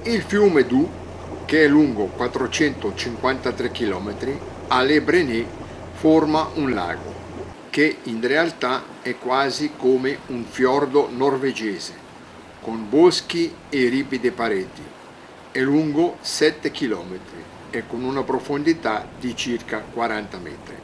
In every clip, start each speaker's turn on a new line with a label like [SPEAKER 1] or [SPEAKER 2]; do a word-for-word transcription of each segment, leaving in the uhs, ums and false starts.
[SPEAKER 1] Il fiume Doubs, che è lungo quattrocentocinquantatré chilometri, a Les Brenets forma un lago, che in realtà è quasi come un fiordo norvegese, con boschi e ripide pareti. È lungo sette chilometri e con una profondità di circa quaranta metri.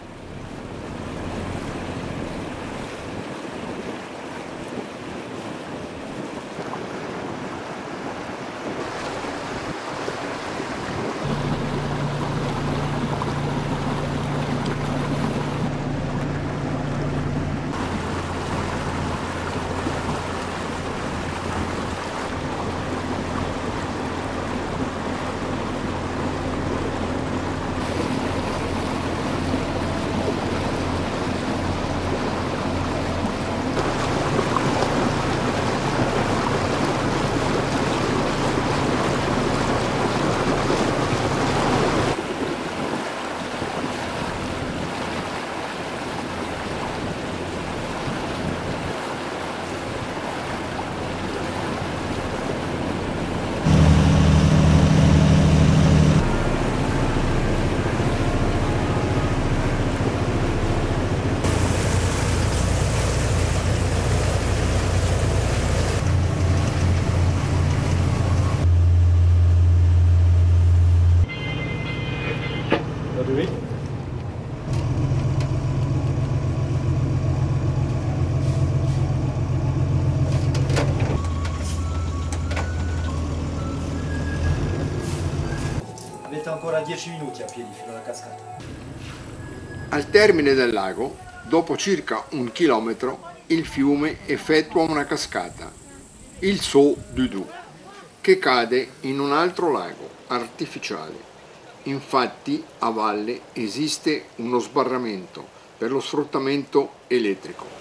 [SPEAKER 2] Avete ancora dieci minuti a piedi fino alla cascata.
[SPEAKER 1] Al termine del lago, dopo circa un chilometro, il fiume effettua una cascata, il Saut du Doubs, che cade in un altro lago artificiale. Infatti a valle esiste uno sbarramento per lo sfruttamento elettrico.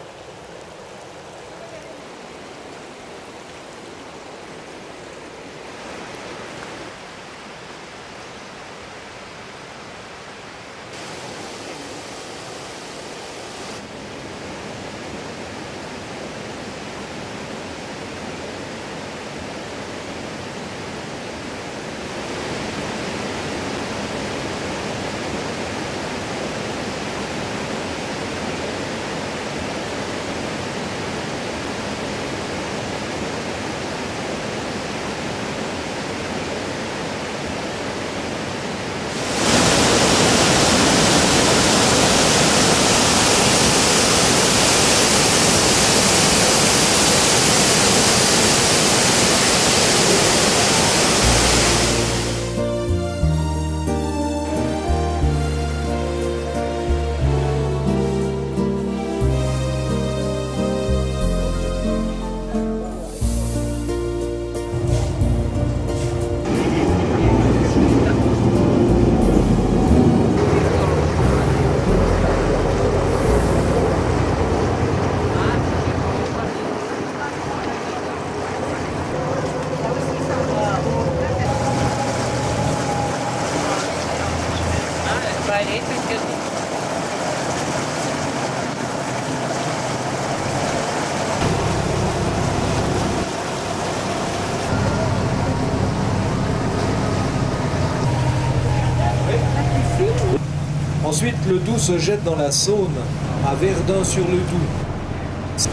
[SPEAKER 2] Ensuite, le Doubs se jette dans la Saône, à Verdun-sur-le-Doubs.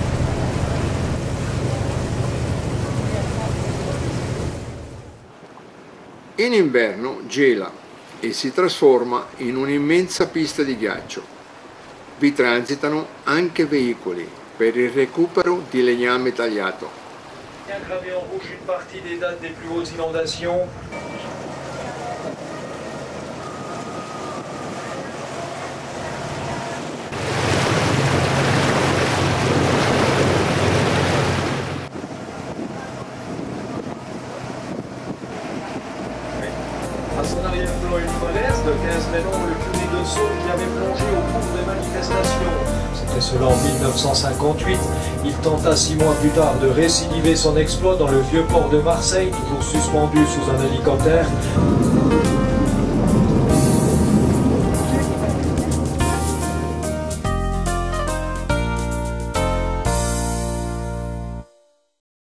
[SPEAKER 1] In inverno gela e si trasforma in un'immensa pista di ghiaccio. Vi transitano anche veicoli per il recupero di legname tagliato.
[SPEAKER 2] Gravé en rouge une partie des dates des plus hautes inondations. À son arrière-plan, une falaise de quinze mètres, le curé de Saône qui avait plongé au cours des manifestations. C'était cela en mille neuf cent cinquante-huit. Il tenta six mois plus tard de récidiver son exploit dans le vieux port de Marseille, toujours suspendu sous un hélicoptère.